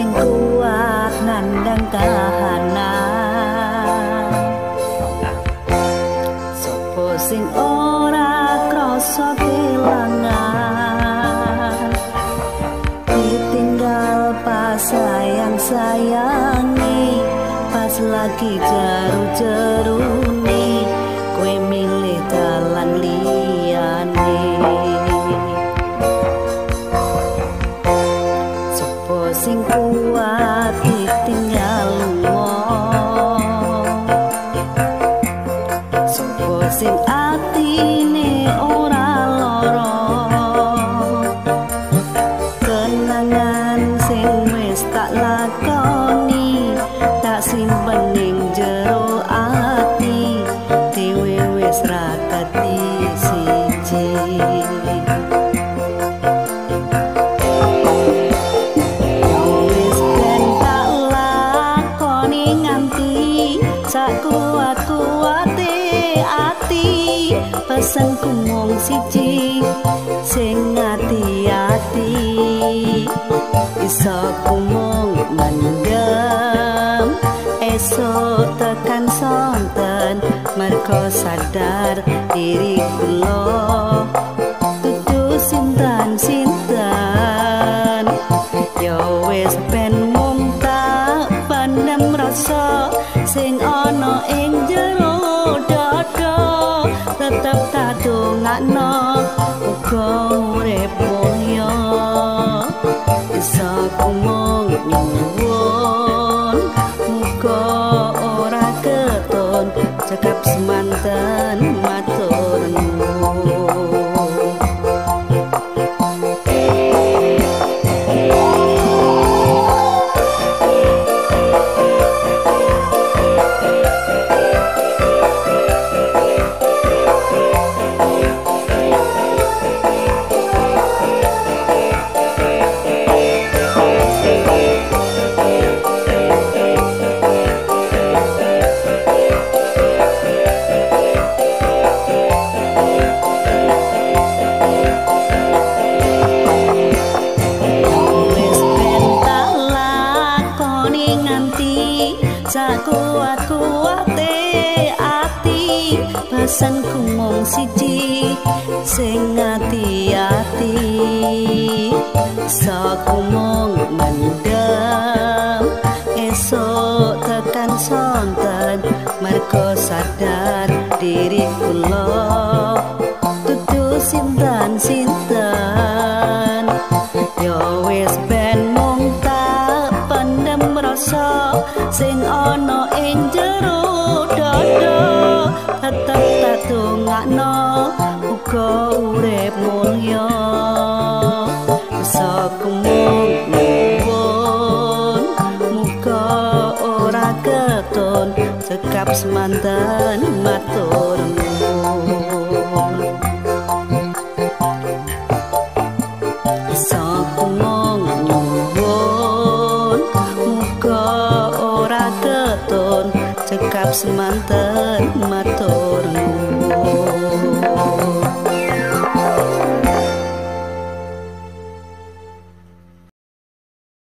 sing kuat nandang kahanan, sopo sing ora krasa kelangan, ditinggal pas sayang-sayangi, pas lagi jaru-jarune kowe milih dalan liyane. Sopo sing kuat ditinggal wong, sopo sing atine ora lara, kenangan sing wis tak lakoni tak simpen ning jero ati, dhewe wis ra kati siji. Wis ben tak lakoni nganti sak kuat-kuate ati, pesenku mung siji sing ati-ati, iso kumung mendem esok tekan sonten, mergo sadar diri kula dudu sinten-sinten. Ya wis ben mung tak pandem rasa sing ana ing jero dada, tetep tak dongakno uga urip mulya, bisa kumung nyuwun muga ora keton cekap semanten matur nuwun. Sakuat-kuate ati, pesanku mung siji sing ati-ati, saku mung mendem esok tekan sonten, mergo sadar diri kula dudu sinten-sinten. Ya wis ben mung tak pendem rasa sing ana ing jero dada, tetep tak dongakno uga urip mulya, bisa kumung nyuwun muga ora keton cekap semanten matur nuwun. Bisa kumung nyuwun muga ora keton cekap semanten matur nuwun.